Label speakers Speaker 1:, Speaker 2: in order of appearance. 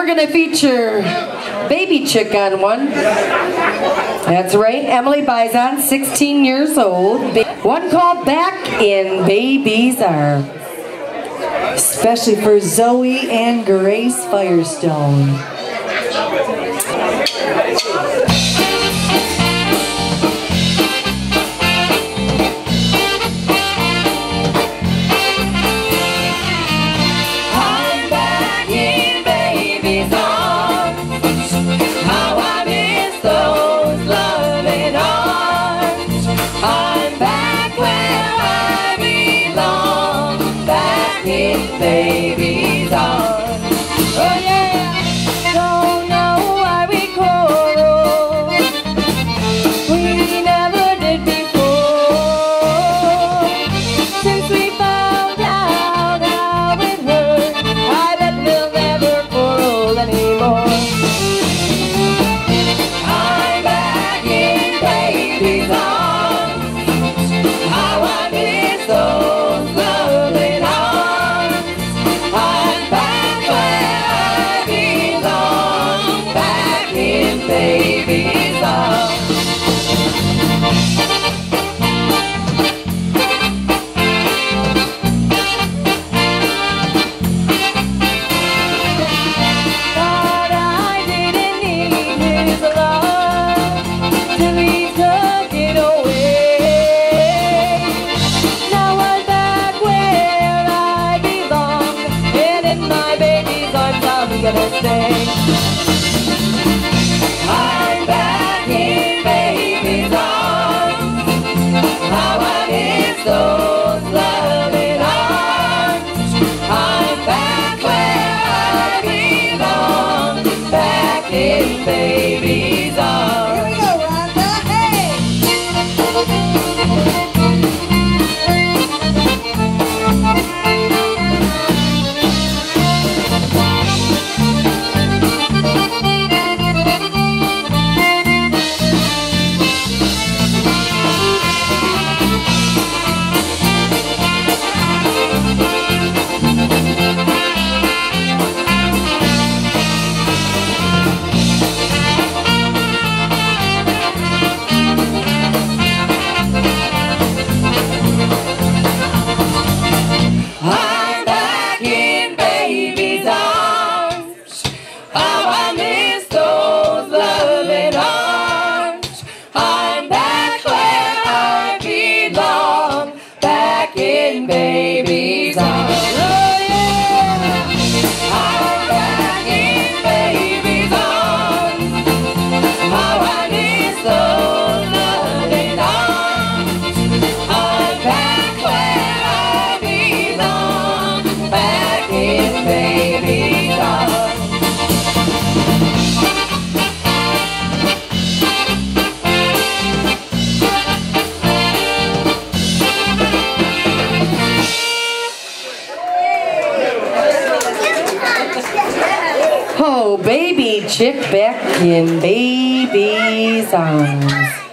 Speaker 1: gonna feature Baby Chick on one. That's right, Emily Bison, 16 years old. One called Back in Baby's Arms.
Speaker 2: Especially for Zoe and Grace Firestone.
Speaker 3: Baby's arms. Oh yeah, don't know why we quarrel. We never did before. Since we found out how it hurt, I bet we'll never quarrel anymore. I'm back in baby's arms. How I miss those loving arms. Baby's arms. Thought I didn't need his love till he took it away. Now I'm back where I belong, and in my baby's arms I'm gonna stay. I'm back in baby's arms. How I miss those loving arms. I'm back where I belong, back in baby's arms. Here we go, Rhonda. Hey! I'm back in baby's arms. How I miss those loving arms. I'm back where I belong, back in baby's arms. Oh yeah, I'm back in baby's arms. How I miss those loving arms. I'm back where I belong, back in baby's arms.
Speaker 1: Oh, Baby Chick back in Baby's Arms.